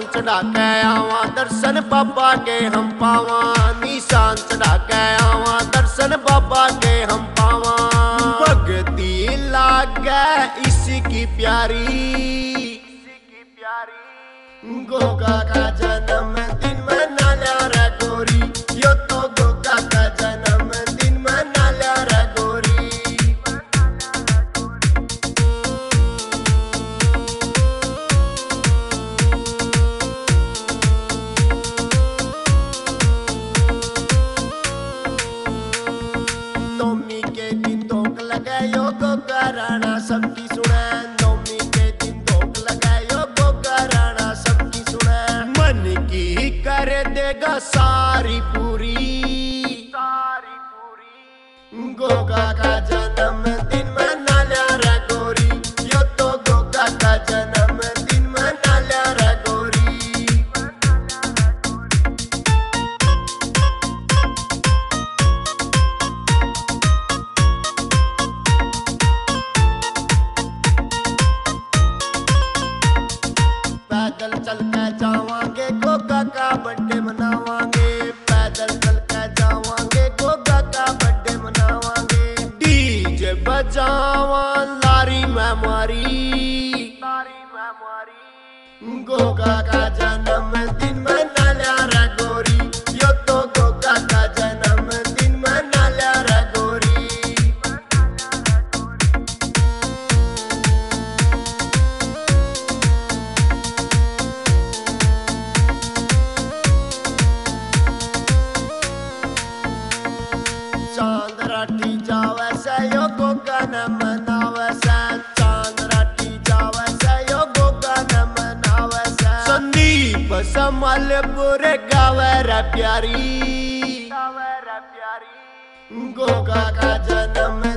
चढ़ा के आवा दर्शन बाबा के हम पावा, निशान चढ़ा के आवा दर्शन बाबा के हम पावा। भक्ति लागे इसकी प्यारी, गोगा का जन्म दिन मना लिया रे गोरी, यो तो गोगा का जन्म दिन मना लिया रे गोरी। नौमी के दिन धोख लगे यो गोगा राणा सबकी सुने, नौमी के दिन धोख लगे यो गोगा राणा सबकी सुने। मन की कर देगा सारी पूरी, गोगा का जन्म दिन मना लिया रे गोरी, यो तो गोगा का जन्म दिन मना लिया रे गोरी। पैदल चल के जावांगे गोगा का बर्थडे मनावांगे, पैदल चल के जावांगे गोगा का बर्थडे मनावांगे। डीजे बजावा लारी में मारी, गोगा का जन्म दिन मना लिया रे गोरी, यो तो गोगा का जन्म दिन मना लिया रे गोरी। चांद राठी जावे से यो गोगा न मनावे से, चांद राठी जावे से यो गोगा न मनावे से। संदीप संबलपुर गावे रे प्यारी, गोगा का जन्म